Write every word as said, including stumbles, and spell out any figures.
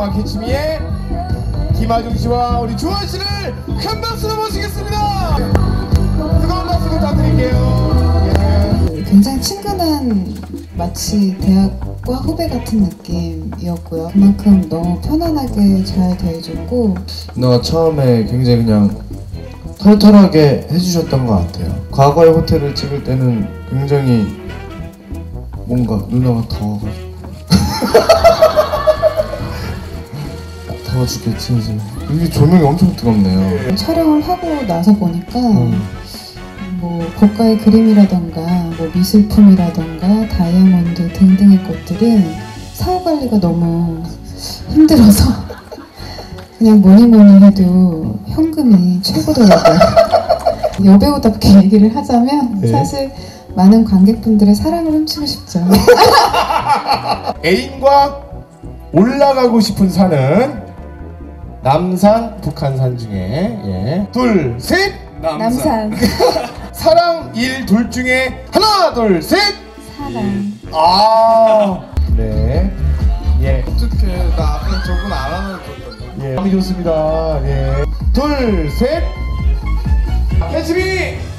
영화 캐치미의 김하중 씨와 우리 주원 씨를 큰 박수로 모시겠습니다. 뜨거운 박수 부탁드릴게요. 예. 굉장히 친근한 마치 대학과 후배 같은 느낌이었고요. 그만큼 너무 편안하게 잘 대해줬고 누나가 처음에 굉장히 그냥 털털하게 해주셨던 것 같아요. 과거의 호텔을 찍을 때는 굉장히 뭔가 누나가 더워가지고 더워 죽겠지 이제. 여기 조명이 엄청 뜨겁네요. 촬영을 하고 나서 보니까 음. 뭐 고가의 그림이라던가 뭐 미술품이라던가 다이아몬드 등등의 것들은 사후 관리가 너무 힘들어서 그냥 뭐니 뭐니 해도 현금이 최고더라고요. 여배우답게 얘기를 하자면 네. 사실 많은 관객분들의 사랑을 훔치고 싶죠. 애인과 올라가고 싶은 산은 남산, 북한산 중에 예. 둘, 셋! 남산. 사랑 일 둘 중에 하나, 둘, 셋! 사랑. 아, 네. 예. 어떻게 나 아까 저분 안 하는 줬던데. 예. 감이 좋습니다. 예. 둘, 셋! 캐치미!